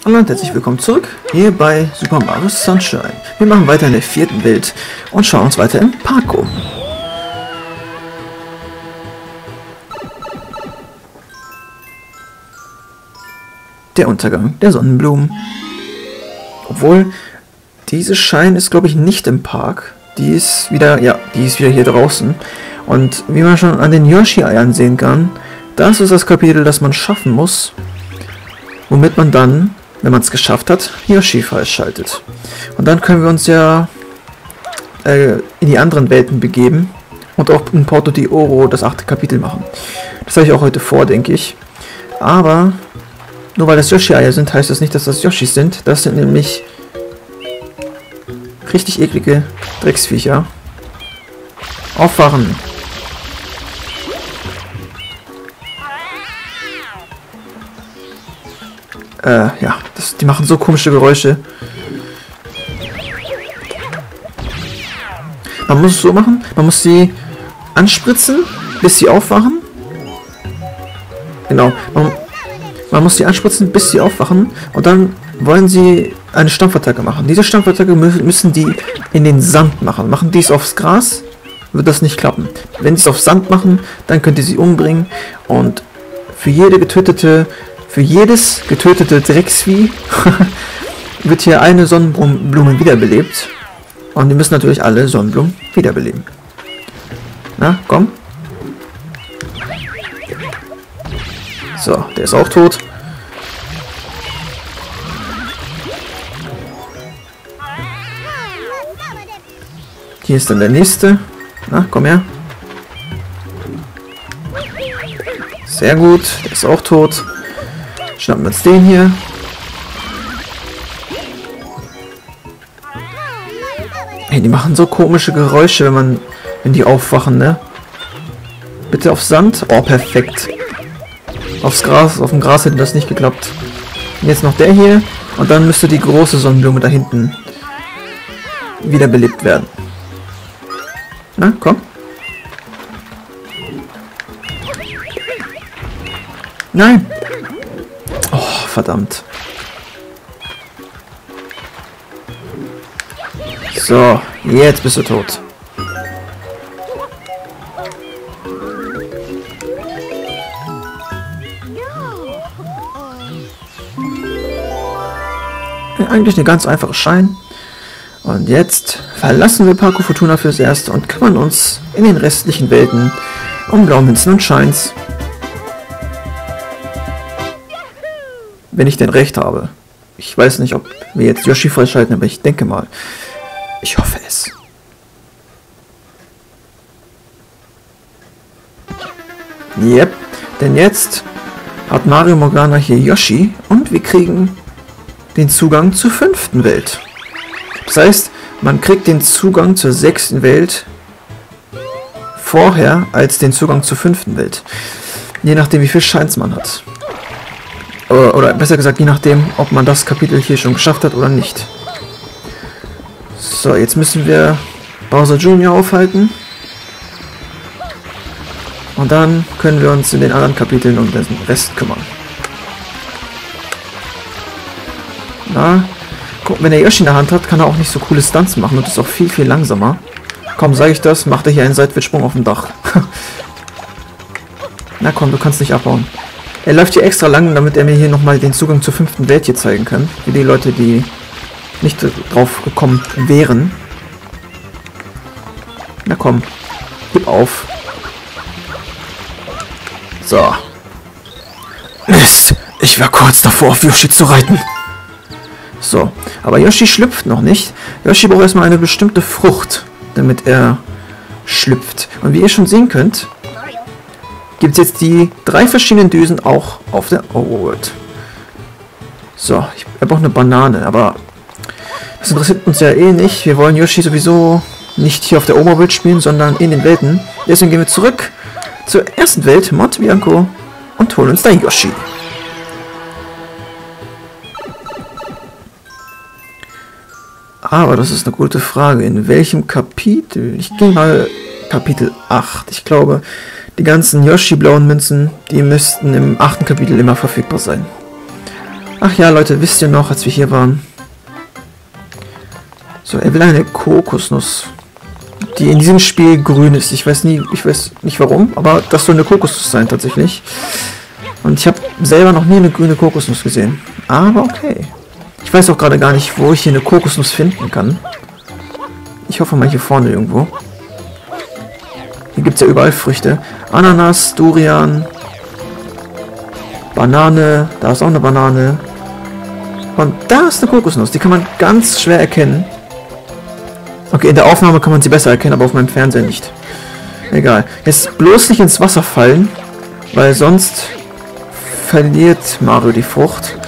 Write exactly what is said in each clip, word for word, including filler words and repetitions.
Hallo und herzlich willkommen zurück hier bei Super Mario Sunshine. Wir machen weiter in der vierten Welt und schauen uns weiter im Park um. Der Untergang der Sonnenblumen. Obwohl, diese Shine ist glaube ich nicht im Park. Die ist wieder, ja, die ist wieder hier draußen. Und wie man schon an den Yoshi-Eiern sehen kann, das ist das Kapitel, das man schaffen muss, womit man dann, wenn man es geschafft hat, Yoshi freischaltet. Und dann können wir uns ja äh, in die anderen Welten begeben und auch in Porto di Oro das achte Kapitel machen. Das habe ich auch heute vor, denke ich. Aber nur weil das Yoshi-Eier sind, heißt das nicht, dass das Yoshis sind. Das sind nämlich richtig eklige Drecksviecher. Aufwachen! Äh, ja, das, die machen so komische Geräusche. Man muss es so machen, man muss sie anspritzen, bis sie aufwachen. Genau, man, man muss sie anspritzen, bis sie aufwachen. Und dann wollen sie eine Stampfattacke machen. Diese Stampfattacke mü müssen die in den Sand machen. Machen die es aufs Gras, wird das nicht klappen. Wenn sie es auf Sand machen, dann könnt ihr sie umbringen. Und für jede getötete... Für jedes getötete Drecksvieh wird hier eine Sonnenblume wiederbelebt. Und die müssen natürlich alle Sonnenblumen wiederbeleben. Na, komm. So, der ist auch tot. Hier ist dann der nächste. Na, komm her. Sehr gut, der ist auch tot. Schnappen wir uns den hier. Hey, die machen so komische Geräusche, wenn man, wenn die aufwachen, ne? Bitte auf Sand. Oh, perfekt. Aufs Gras, auf dem Gras hätte das nicht geklappt. Und jetzt noch der hier. Und dann müsste die große Sonnenblume da hinten wiederbelebt werden. Na, komm. Nein. Verdammt. So, jetzt bist du tot. Eigentlich eine ganz einfache Shine. Und jetzt verlassen wir Parco Fortuna fürs Erste und kümmern uns in den restlichen Welten um blaue Münzen und Shines. Wenn ich denn recht habe. Ich weiß nicht, ob wir jetzt Yoshi freischalten, aber ich denke mal. Ich hoffe es. Yep, denn jetzt hat Mario Morgana hier Yoshi und wir kriegen den Zugang zur fünften Welt. Das heißt, man kriegt den Zugang zur sechsten Welt vorher als den Zugang zur fünften Welt. Je nachdem, wie viel Shines man hat. Oder besser gesagt, je nachdem, ob man das Kapitel hier schon geschafft hat oder nicht. So, jetzt müssen wir Bowser Junior aufhalten. Und dann können wir uns in den anderen Kapiteln um den Rest kümmern. Na, guck, wenn er Yoshi in der Hand hat, kann er auch nicht so coole Stunts machen und ist auch viel, viel langsamer. Komm, sage ich das, macht er hier einen Seitwärtssprung auf dem Dach. Na komm, du kannst nicht abbauen. Er läuft hier extra lang, damit er mir hier nochmal den Zugang zur fünften Welt hier zeigen kann. Für die Leute, die nicht drauf gekommen wären. Na komm, gib auf. So. Mist, ich war kurz davor, auf Yoshi zu reiten. So, aber Yoshi schlüpft noch nicht. Yoshi braucht erstmal eine bestimmte Frucht, damit er schlüpft. Und wie ihr schon sehen könnt, gibt es jetzt die drei verschiedenen Düsen auch auf der Overworld. So, ich habe auch eine Banane, aber das interessiert uns ja eh nicht. Wir wollen Yoshi sowieso nicht hier auf der Overworld spielen, sondern in den Welten. Deswegen gehen wir zurück zur ersten Welt, Monte Bianco, und holen uns da Yoshi. Aber das ist eine gute Frage. In welchem Kapitel? Ich gehe mal Kapitel acht. Ich glaube, die ganzen Yoshi-blauen Münzen, die müssten im achten Kapitel immer verfügbar sein. Ach ja, Leute, wisst ihr noch, als wir hier waren? So, er will eine Kokosnuss, die in diesem Spiel grün ist. Ich weiß nie, ich weiß nicht warum, aber das soll eine Kokosnuss sein tatsächlich. Und ich habe selber noch nie eine grüne Kokosnuss gesehen. Aber okay. Ich weiß auch gerade gar nicht, wo ich hier eine Kokosnuss finden kann. Ich hoffe mal hier vorne irgendwo. Hier gibt es ja überall Früchte. Ananas, Durian, Banane, da ist auch eine Banane. Und da ist eine Kokosnuss, die kann man ganz schwer erkennen. Okay, in der Aufnahme kann man sie besser erkennen, aber auf meinem Fernseher nicht. Egal. Jetzt bloß nicht ins Wasser fallen, weil sonst verliert Mario die Frucht.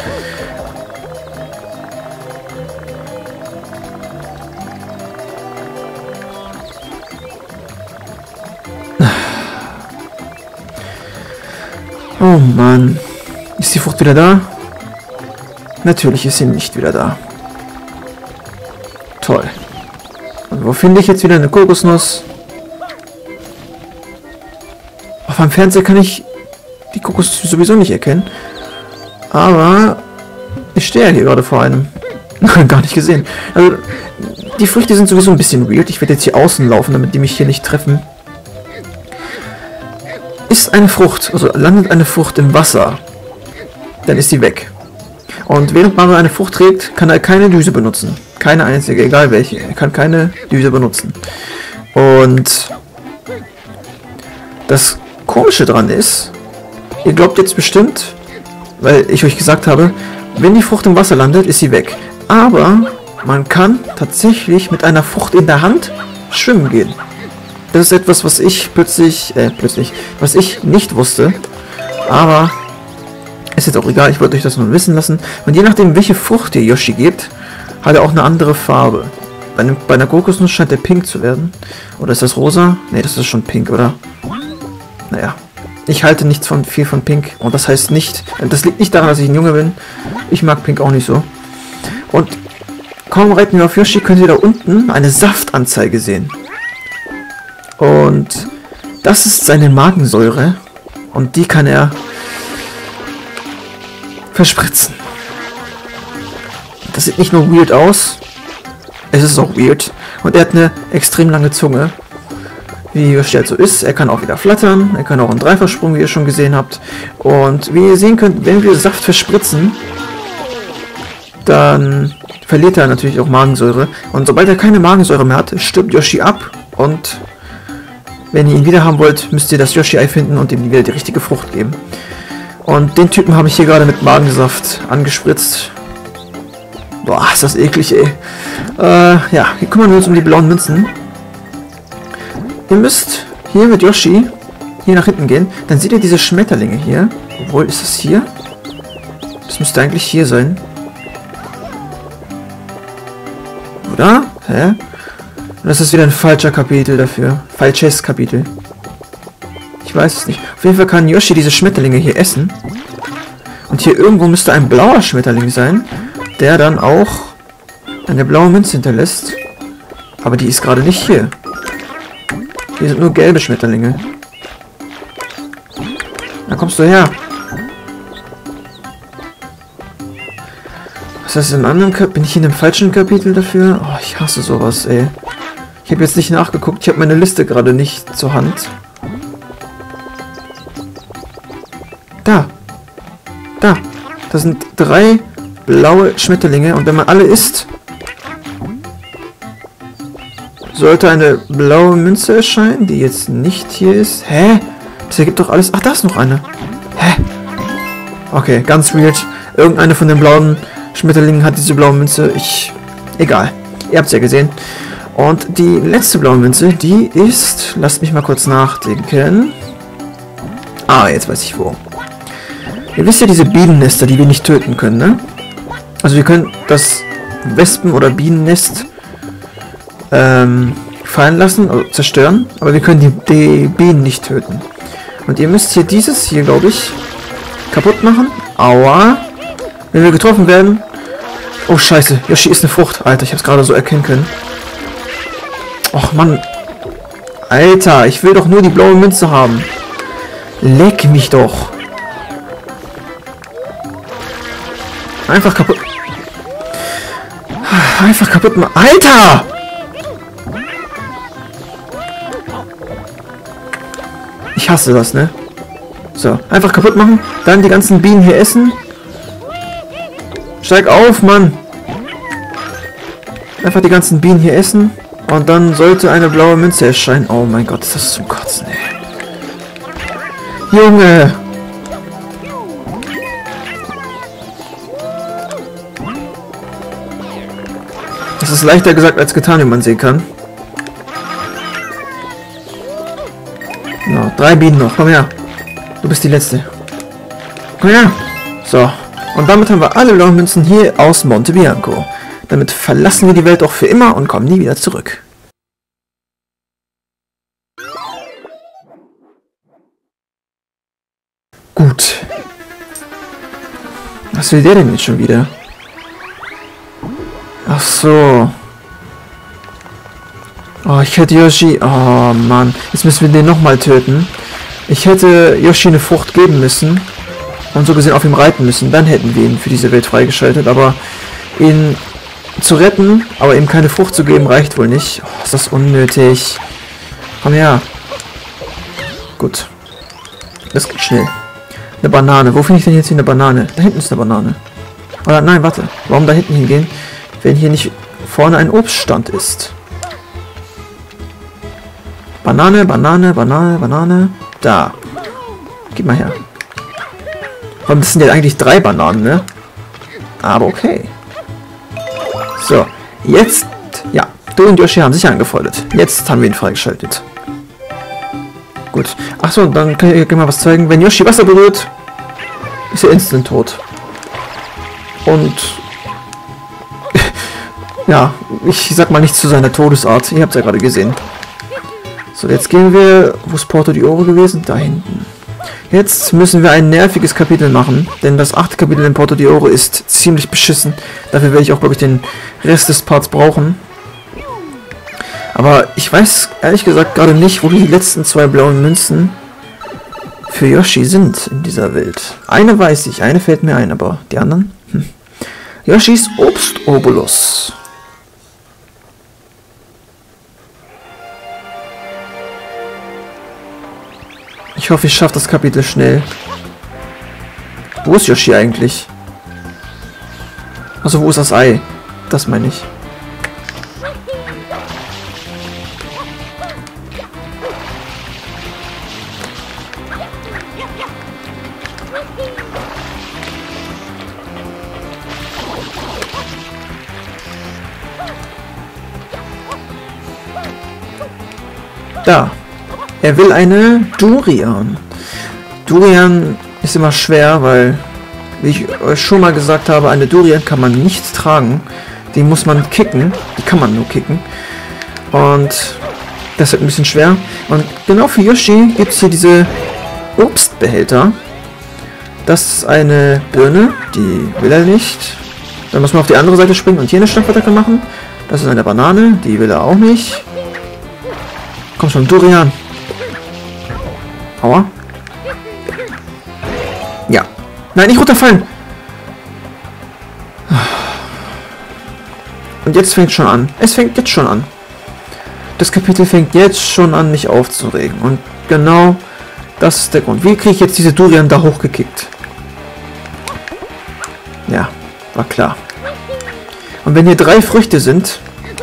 Oh Mann. Ist die Frucht wieder da? Natürlich ist sie nicht wieder da. Toll. Und wo finde ich jetzt wieder eine Kokosnuss? Auf meinem Fernseher kann ich die Kokosnuss sowieso nicht erkennen. Aber ich stehe ja hier gerade vor einem. Gar nicht gesehen. Also, die Früchte sind sowieso ein bisschen weird. Ich werde jetzt hier außen laufen, damit die mich hier nicht treffen. Ist eine Frucht, also landet eine Frucht im Wasser, dann ist sie weg. Und während Mario eine Frucht trägt, kann er keine Düse benutzen. Keine einzige, egal welche. Er kann keine Düse benutzen. Und das Komische dran ist, ihr glaubt jetzt bestimmt, weil ich euch gesagt habe, wenn die Frucht im Wasser landet, ist sie weg. Aber man kann tatsächlich mit einer Frucht in der Hand schwimmen gehen. Das ist etwas, was ich plötzlich, äh, plötzlich, was ich nicht wusste. Aber ist jetzt auch egal, ich wollte euch das nur wissen lassen. Und je nachdem, welche Frucht ihr Yoshi gebt, hat er auch eine andere Farbe. Bei, einem, bei einer Kokosnuss scheint er pink zu werden. Oder ist das rosa? Ne, das ist schon pink, oder? Naja, ich halte nichts von viel von pink. Und das heißt nicht, das liegt nicht daran, dass ich ein Junge bin. Ich mag pink auch nicht so. Und kaum reiten wir auf Yoshi, könnt ihr da unten eine Saftanzeige sehen. Und das ist seine Magensäure. Und die kann er verspritzen. Das sieht nicht nur weird aus, es ist auch weird. Und er hat eine extrem lange Zunge. Wie Yoshi halt so ist. Er kann auch wieder flattern. Er kann auch einen Dreifachsprung, wie ihr schon gesehen habt. Und wie ihr sehen könnt, wenn wir Saft verspritzen, dann verliert er natürlich auch Magensäure. Und sobald er keine Magensäure mehr hat, stirbt Yoshi ab. Und wenn ihr ihn wieder haben wollt, müsst ihr das Yoshi-Ei finden und ihm wieder die richtige Frucht geben. Und den Typen habe ich hier gerade mit Magensaft angespritzt. Boah, ist das eklig, ey. Äh, ja, hier kümmern wir uns um die blauen Münzen. Ihr müsst hier mit Yoshi hier nach hinten gehen. Dann seht ihr diese Schmetterlinge hier. Obwohl, ist das hier? Das müsste eigentlich hier sein. Oder? Hä? Das ist wieder ein falscher Kapitel dafür. Falsches Kapitel. Ich weiß es nicht. Auf jeden Fall kann Yoshi diese Schmetterlinge hier essen. Und hier irgendwo müsste ein blauer Schmetterling sein, der dann auch eine blaue Münze hinterlässt. Aber die ist gerade nicht hier. Hier sind nur gelbe Schmetterlinge. Da kommst du her. Was heißt im anderen Kapitel? Bin ich in dem falschen Kapitel dafür? Oh, ich hasse sowas, ey. Ich habe jetzt nicht nachgeguckt. Ich habe meine Liste gerade nicht zur Hand. Da. Da. Das sind drei blaue Schmetterlinge. Und wenn man alle isst, sollte eine blaue Münze erscheinen, die jetzt nicht hier ist. Hä? Das ergibt doch alles... Ach, da ist noch eine. Hä? Okay, ganz weird. Irgendeine von den blauen Schmetterlingen hat diese blaue Münze. Ich... Egal. Ihr habt es ja gesehen. Und die letzte blaue Münze, die ist... Lasst mich mal kurz nachdenken. Ah, jetzt weiß ich wo. Ihr wisst ja diese Bienennester, die wir nicht töten können, ne? Also wir können das Wespen- oder Bienennest ähm, fallen lassen, also zerstören. Aber wir können die, die Bienen nicht töten. Und ihr müsst hier dieses hier, glaube ich, kaputt machen. Aua. Wenn wir getroffen werden... Oh, scheiße. Yoshi ist eine Frucht. Alter, ich habe es gerade so erkennen können. Och, Mann. Alter, ich will doch nur die blaue Münze haben. Leck mich doch. Einfach kaputt. Einfach kaputt machen. Alter! Ich hasse das, ne? So, einfach kaputt machen. Dann die ganzen Bienen hier essen. Steig auf, Mann! Einfach die ganzen Bienen hier essen. Und dann sollte eine blaue Münze erscheinen. Oh mein Gott, ist das zum Kotzen, ey. Junge! Das ist leichter gesagt als getan, wie man sehen kann. No, drei Bienen noch. Komm her. Du bist die letzte. Komm her. So. Und damit haben wir alle blauen Münzen hier aus Monte Bianco. Damit verlassen wir die Welt auch für immer und kommen nie wieder zurück. Gut. Was will der denn jetzt schon wieder? Ach so. Oh, ich hätte Yoshi... Oh, Mann. Jetzt müssen wir den nochmal töten. Ich hätte Yoshi eine Frucht geben müssen. Und so gesehen auf ihm reiten müssen. Dann hätten wir ihn für diese Welt freigeschaltet. Aber ihn zu retten, aber ihm keine Frucht zu geben, reicht wohl nicht. Oh, ist das unnötig. Komm her. Gut. Das geht schnell. Eine Banane. Wo finde ich denn jetzt hier eine Banane? Da hinten ist eine Banane. Oder nein, warte. Warum da hinten hingehen, wenn hier nicht vorne ein Obststand ist? Banane, Banane, Banane, Banane. Da. Gib mal her. Und das sind ja eigentlich drei Bananen, ne? Aber okay. So. Jetzt. Ja. Du und Yoshi haben sich angefreundet. Jetzt haben wir ihn freigeschaltet. Gut. Achso, dann kann ich euch mal was zeigen. Wenn Yoshi Wasser berührt, ist er instant tot. Und ja, ich sag mal nichts zu seiner Todesart. Ihr habt es ja gerade gesehen. So, jetzt gehen wir... Wo ist Porto di Oro gewesen? Da hinten. Jetzt müssen wir ein nerviges Kapitel machen, denn das achte Kapitel in Porto di Oro ist ziemlich beschissen. Dafür werde ich auch, glaube ich, den Rest des Parts brauchen. Aber ich weiß ehrlich gesagt gerade nicht, wo die letzten zwei blauen Münzen für Yoshi sind in dieser Welt. Eine weiß ich, eine fällt mir ein, aber die anderen? Hm. Yoshis Obstobolus. Ich hoffe, ich schaffe das Kapitel schnell. Wo ist Yoshi eigentlich? Also wo ist das Ei? Das meine ich. Da. Er will eine Durian. Durian ist immer schwer, weil, wie ich euch schon mal gesagt habe, eine Durian kann man nicht tragen. Die muss man kicken. Die kann man nur kicken. Und das wird ein bisschen schwer. Und genau für Yoshi gibt es hier diese Obstbehälter. Das ist eine Birne. Die will er nicht. Dann muss man auf die andere Seite springen und hier eine Stachelfackel machen. Das ist eine Banane. Die will er auch nicht. Komm schon, Durian. Aua. Ja. Nein, nicht runterfallen. Und jetzt fängt schon an. Es fängt jetzt schon an. Das Kapitel fängt jetzt schon an, mich aufzuregen. Und genau das ist der Grund. Wie kriege ich jetzt diese Durian da hochgekickt? Ja, war klar. Und wenn hier drei Früchte sind,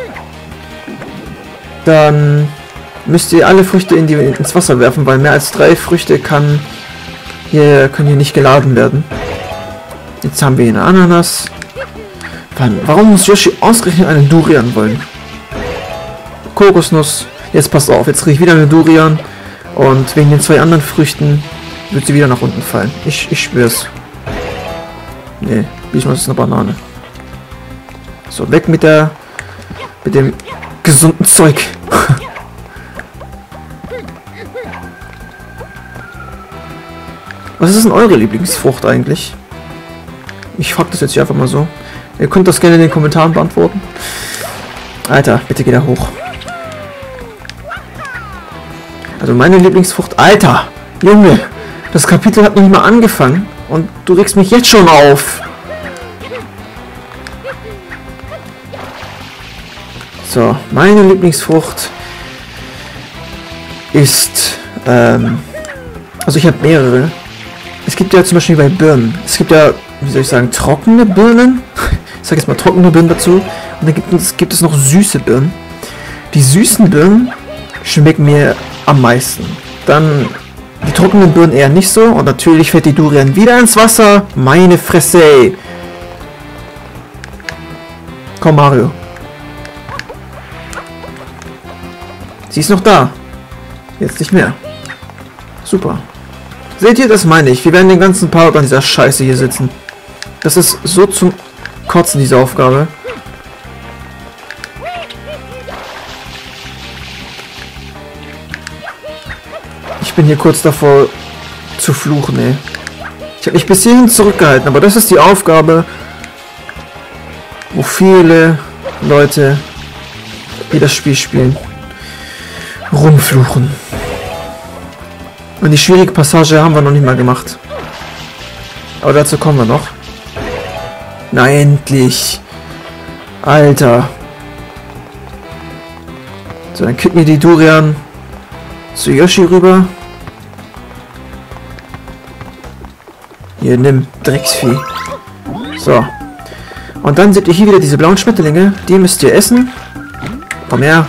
dann müsst ihr alle Früchte in die, ins Wasser werfen, weil mehr als drei Früchte kann hier, können hier nicht geladen werden. Jetzt haben wir hier eine Ananas. Warum muss Yoshi ausgerechnet eine Durian wollen? Kokosnuss. Jetzt passt auf, jetzt kriege ich wieder eine Durian. Und wegen den zwei anderen Früchten wird sie wieder nach unten fallen. Ich, ich schwör's. Nee, diesmal ist es eine Banane. So, weg mit der... mit dem gesunden Zeug. Was ist denn eure Lieblingsfrucht eigentlich? Ich frage das jetzt hier einfach mal so. Ihr könnt das gerne in den Kommentaren beantworten. Alter, bitte geh da hoch. Also meine Lieblingsfrucht... Alter! Junge! Das Kapitel hat noch nicht mal angefangen. Und du regst mich jetzt schon auf. So, meine Lieblingsfrucht ist, ähm, also ich habe mehrere. Es gibt ja zum Beispiel bei Birnen, es gibt ja, wie soll ich sagen, trockene Birnen. Ich sage jetzt mal trockene Birnen dazu. Und dann gibt es, gibt es noch süße Birnen. Die süßen Birnen schmecken mir am meisten. Dann die trockenen Birnen eher nicht so. Und natürlich fällt die Durian wieder ins Wasser. Meine Fresse, ey. Komm, Mario. Sie ist noch da. Jetzt nicht mehr. Super. Seht ihr, das meine ich. Wir werden den ganzen Part an dieser Scheiße hier sitzen. Das ist so zum Kotzen, diese Aufgabe. Ich bin hier kurz davor zu fluchen, ey. Ich habe mich bis hierhin zurückgehalten, aber das ist die Aufgabe, wo viele Leute, die das Spiel spielen, rumfluchen. Und die schwierige Passage haben wir noch nicht mal gemacht. Aber dazu kommen wir noch. Na endlich. Alter. So, dann kippen wir die Durian zu Yoshi rüber. Hier, nimm Drecksvieh. So. Und dann seht ihr hier wieder diese blauen Schmetterlinge. Die müsst ihr essen. Komm her.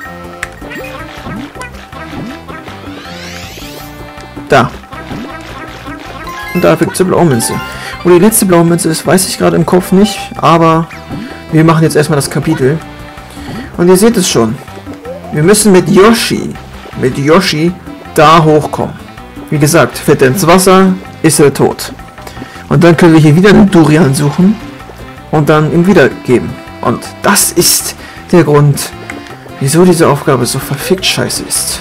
Da. Und da kriegt ihr blaue Münze. Wo die letzte blaue Münze ist, weiß ich gerade im Kopf nicht. Aber wir machen jetzt erstmal das Kapitel. Und ihr seht es schon. Wir müssen mit Yoshi, mit Yoshi da hochkommen. Wie gesagt, fällt er ins Wasser, ist er tot. Und dann können wir hier wieder einen Durian suchen und dann ihm wiedergeben. Und das ist der Grund, wieso diese Aufgabe so verfickt scheiße ist.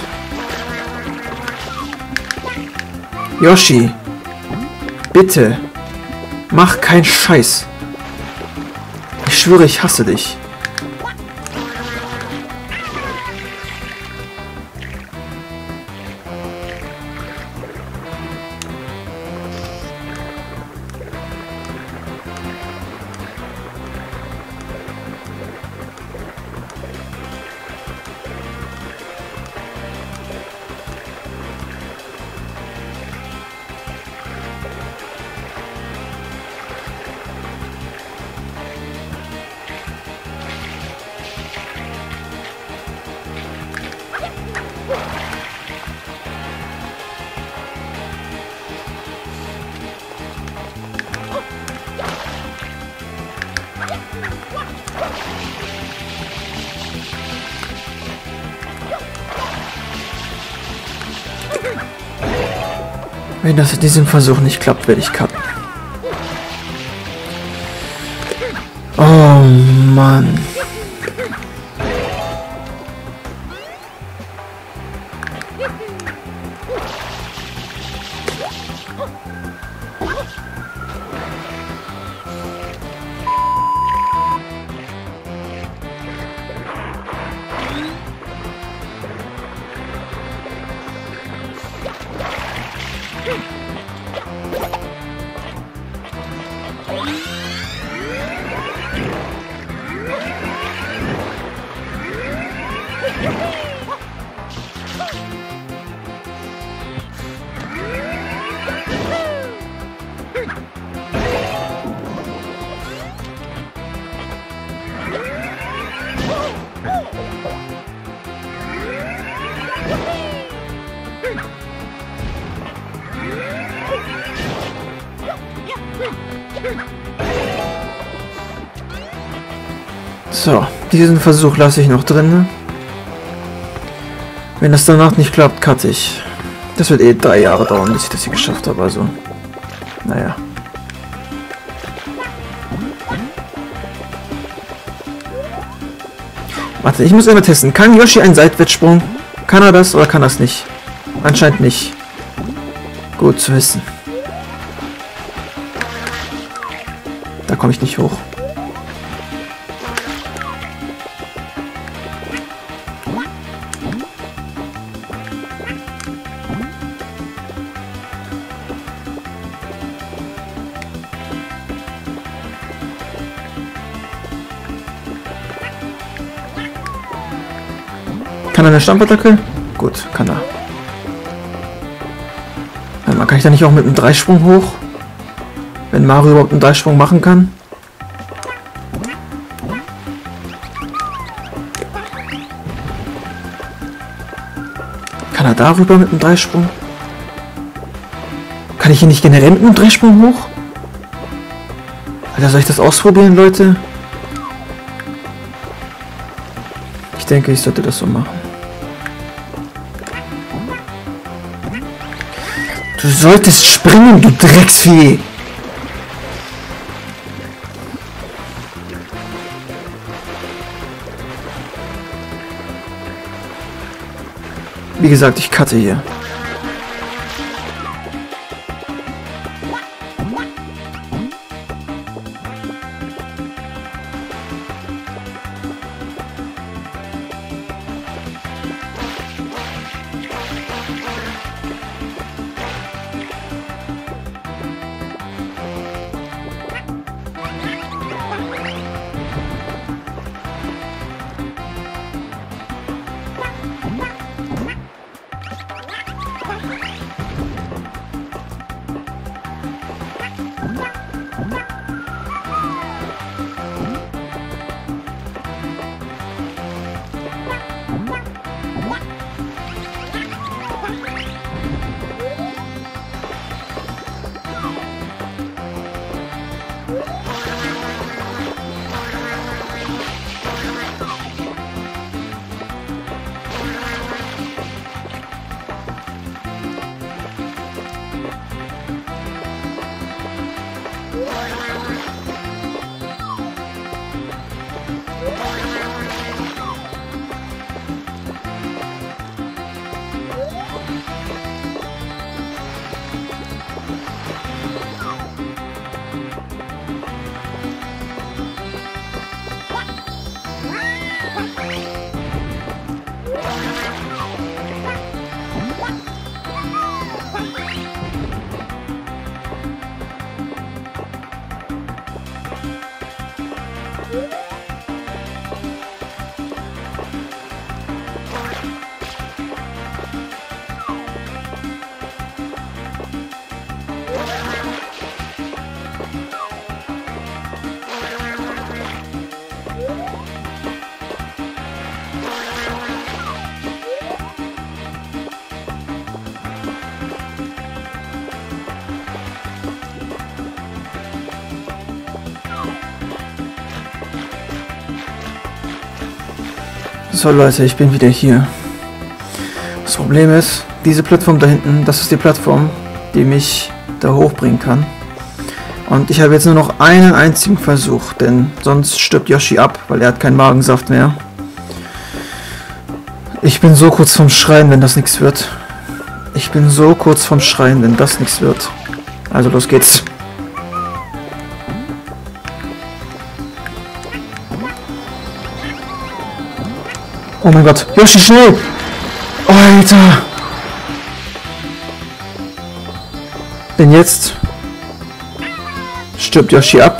Yoshi, bitte, mach keinen Scheiß. Ich schwöre, ich hasse dich. Wenn das in diesem Versuch nicht klappt, werde ich cutten. Oh Mann. So, diesen Versuch lasse ich noch drin. Wenn das danach nicht klappt, cutte ich. Das wird eh drei Jahre dauern, bis ich das hier geschafft habe, also. Naja. Warte, ich muss immer testen. Kann Yoshi einen Seitwärtssprung? Kann er das oder kann er es nicht? Anscheinend nicht. Gut zu wissen. Da komme ich nicht hoch. Kann er eine Stampfattacke? Gut, kann er. Warte mal, kann ich da nicht auch mit einem Dreisprung hoch? Wenn Mario überhaupt einen Dreisprung machen kann? Kann er darüber mit einem Dreisprung? Kann ich hier nicht generell mit einem Dreisprung hoch? Alter, soll ich das ausprobieren, Leute? Ich denke, ich sollte das so machen. Du solltest springen, du Drecksvieh! Wie gesagt, ich cutte hier. So Leute, ich bin wieder hier. Das Problem ist, diese Plattform da hinten, das ist die Plattform, die mich da hochbringen kann. Und ich habe jetzt nur noch einen einzigen Versuch, denn sonst stirbt Yoshi ab, weil er hat keinen Magensaft mehr. Ich bin so kurz vom Schreien, wenn das nichts wird. Ich bin so kurz vom Schreien, wenn das nichts wird. Also los geht's. Oh mein Gott, Yoshi, schnell! Oh, Alter! Denn jetzt stirbt Yoshi ab.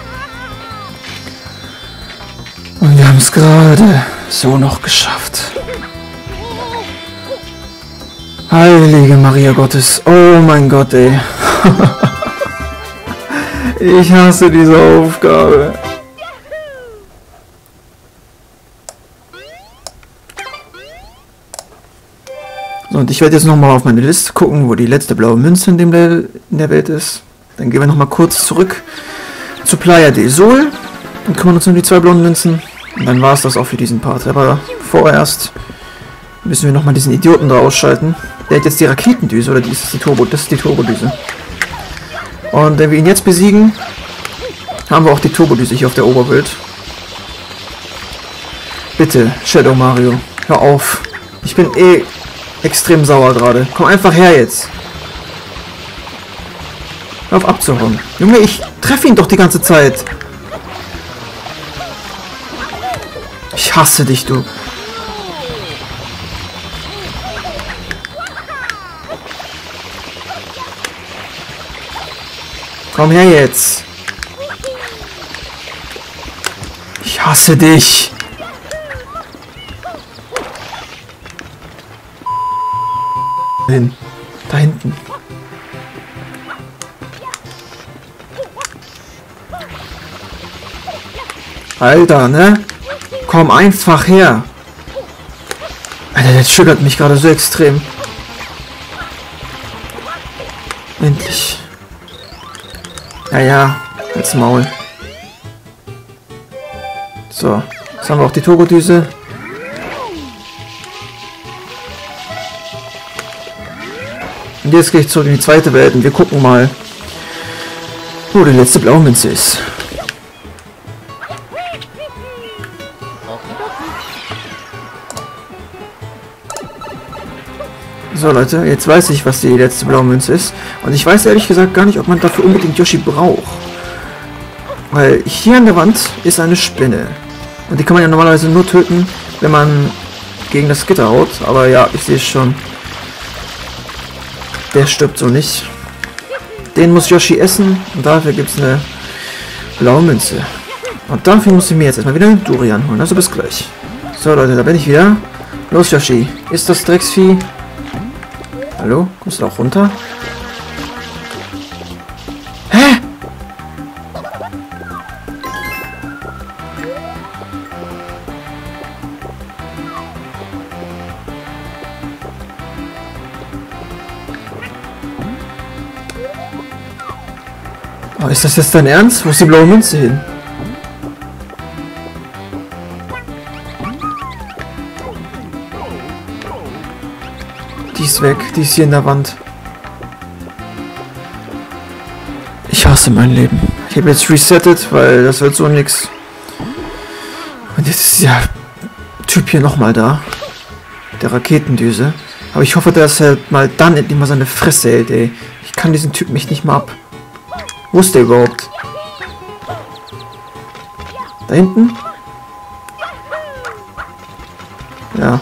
Und wir haben es gerade so noch geschafft. Heilige Maria Gottes. Oh mein Gott, ey. Ich hasse diese Aufgabe. So, und ich werde jetzt nochmal auf meine Liste gucken, wo die letzte blaue Münze in, dem Le in der Welt ist. Dann gehen wir nochmal kurz zurück zu Playa del Sol und kümmern uns um die zwei blauen Münzen. Und dann war es das auch für diesen Part. Aber vorerst müssen wir nochmal diesen Idioten da ausschalten. Der hat jetzt die Raketendüse, oder die ist die Turbo, das ist die Turbodüse. Und wenn wir ihn jetzt besiegen, haben wir auch die Turbodüse hier auf der Oberwelt. Bitte, Shadow Mario, hör auf. Ich bin eh extrem sauer gerade. Komm einfach her jetzt. Hör auf abzuhauen. Junge, ich treffe ihn doch die ganze Zeit. Ich hasse dich, du. Komm her jetzt. Ich hasse dich. Hin. Da hinten. Alter, ne? Komm einfach her. Alter, das triggert mich gerade so extrem. Endlich. Ja, ja. Als Maul. So. Jetzt haben wir auch die Turbo-Düse. Und jetzt gehe ich zurück in die zweite Welt und wir gucken mal, wo die letzte Blaumünze ist. So Leute, jetzt weiß ich, was die letzte Blaumünze ist. Und ich weiß ehrlich gesagt gar nicht, ob man dafür unbedingt Yoshi braucht. Weil hier an der Wand ist eine Spinne. Und die kann man ja normalerweise nur töten, wenn man gegen das Gitter haut. Aber ja, ich sehe es schon. Der stirbt so nicht. Den muss Yoshi essen. Und dafür gibt es eine Blaumünze. Und dafür muss ich mir jetzt erstmal wieder einen Durian holen. Also bis gleich. So Leute, da bin ich wieder. Los Yoshi, ist das Drecksvieh? Hallo? Kommst du auch runter? Hä? Oh, ist das jetzt dein Ernst? Wo ist die blaue Münze hin? Die ist weg, die ist hier in der Wand. Ich hasse mein Leben. Ich habe jetzt resettet, weil das wird so nix. Und jetzt ist der Typ hier nochmal da. Der Raketendüse. Aber ich hoffe, dass er mal dann endlich mal seine Fresse hält, ey. Ich kann diesen Typen echt nicht mal ab. Wo ist der überhaupt? Da hinten? Ja.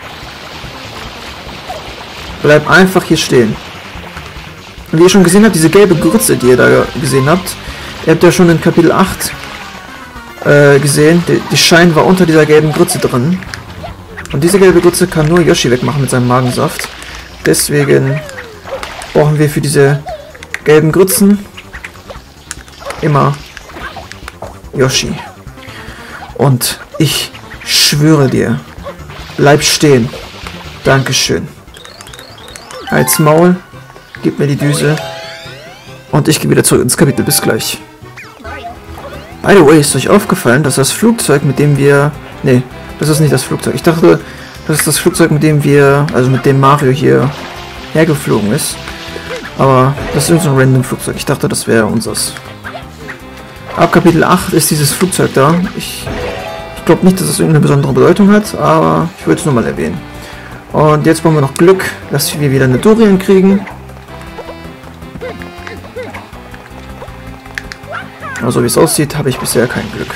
Bleib einfach hier stehen. Und wie ihr schon gesehen habt, diese gelbe Grütze, die ihr da gesehen habt, ihr habt ja schon in Kapitel acht äh, gesehen, die, die Schein war unter dieser gelben Grütze drin. Und diese gelbe Grütze kann nur Yoshi wegmachen mit seinem Magensaft. Deswegen brauchen wir für diese gelben Grützen immer Yoshi. Und ich schwöre dir, bleib stehen. Dankeschön. Als Maul, gib mir die Düse und ich gehe wieder zurück ins Kapitel. Bis gleich. By the way, ist euch aufgefallen, dass das Flugzeug, mit dem wir... Nee, das ist nicht das Flugzeug. Ich dachte, das ist das Flugzeug, mit dem wir... Also mit dem Mario hier hergeflogen ist. Aber das ist irgendein so random Flugzeug. Ich dachte, das wäre unseres. Ab Kapitel acht ist dieses Flugzeug da. Ich, ich glaube nicht, dass es irgendeine besondere Bedeutung hat, aber ich würde es nur mal erwähnen. Und jetzt brauchen wir noch Glück, dass wir wieder eine Durian kriegen. Aber so wie es aussieht, habe ich bisher kein Glück.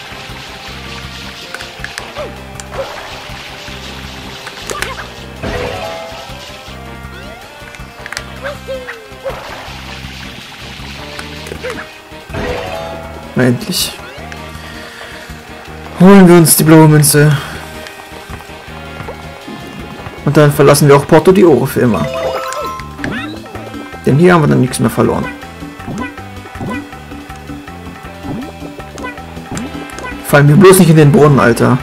Na, endlich. Holen wir uns die blaue Münze. Und dann verlassen wir auch Porto di Oro für immer. Denn hier haben wir dann nichts mehr verloren. Fallen wir bloß nicht in den Brunnen, Alter.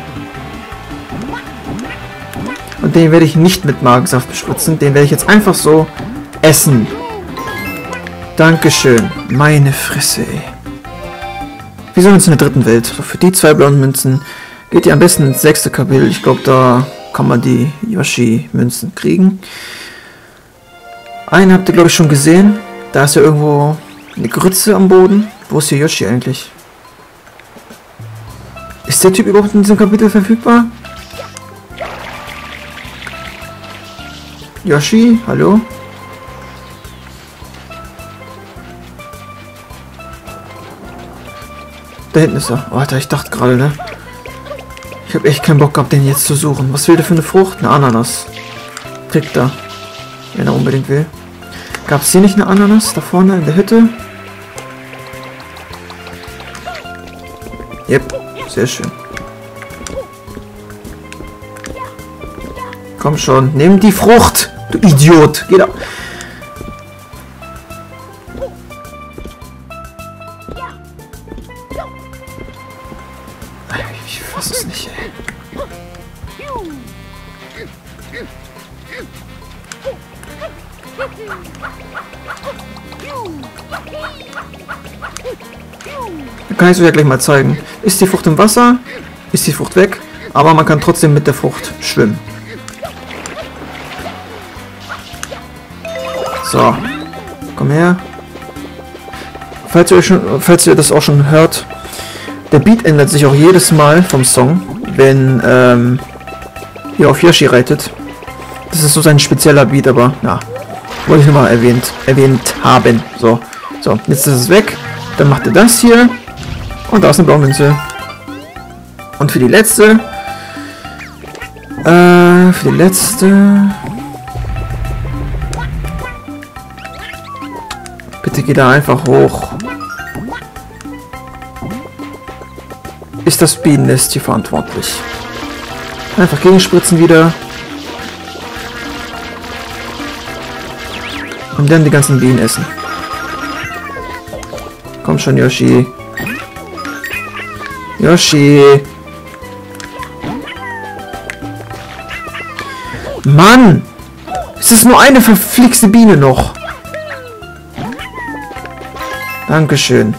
Und den werde ich nicht mit Magensaft bespritzen. Den werde ich jetzt einfach so essen. Dankeschön. Meine Fresse, ey. Wir sind jetzt in der dritten Welt. So, für die zwei blauen Münzen geht ihr am besten ins sechste Kapitel. Ich glaube, da kann man die Yoshi-Münzen kriegen. Einen habt ihr, glaube ich, schon gesehen. Da ist ja irgendwo eine Grütze am Boden. Wo ist hier Yoshi eigentlich? Ist der Typ überhaupt in diesem Kapitel verfügbar? Yoshi, hallo? Da hinten ist er. Oh, Alter, ich dachte gerade, ne? Ich habe echt keinen Bock gehabt, den jetzt zu suchen. Was will der für eine Frucht? Eine Ananas. Kriegt er. Wenn er unbedingt will. Gab es hier nicht eine Ananas? Da vorne in der Hütte? Yep. Sehr schön. Komm schon. Nimm die Frucht. Du Idiot. Geh da. Ich fass es nicht, ey. Dann kann ich es euch ja gleich mal zeigen. Ist die Frucht im Wasser, ist die Frucht weg, aber man kann trotzdem mit der Frucht schwimmen. So, komm her. Falls ihr, euch schon, falls ihr das auch schon hört, der Beat ändert sich auch jedes Mal vom Song, wenn ähm, ihr auf Yoshi reitet. Das ist so sein spezieller Beat, aber ja, wollte ich nochmal erwähnt, erwähnt haben. So, so, jetzt ist es weg. Dann macht ihr das hier. Und da ist eine blaue Münze. Und für die letzte. Äh, für die letzte. Bitte geh da einfach hoch. Ist das Bienennest hier verantwortlich? Einfach gegenspritzen wieder. Und dann die ganzen Bienen essen. Komm schon, Yoshi. Yoshi. Mann! Es ist nur eine verflixte Biene noch. Dankeschön.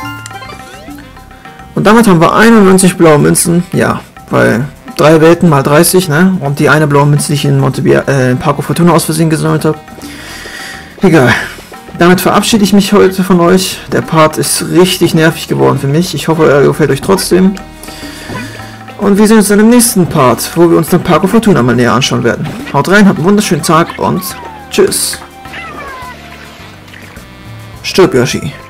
Und damit haben wir einundneunzig blaue Münzen. Ja, weil drei Welten mal dreißig, ne? Und die eine blaue Münze, die ich in Montebia, äh, in Parco Fortuna aus Versehen gesammelt habe. Egal. Damit verabschiede ich mich heute von euch. Der Part ist richtig nervig geworden für mich. Ich hoffe, er gefällt euch trotzdem. Und wir sehen uns dann im nächsten Part, wo wir uns dann Parco Fortuna mal näher anschauen werden. Haut rein, habt einen wunderschönen Tag und tschüss. Stirb, Yoshi.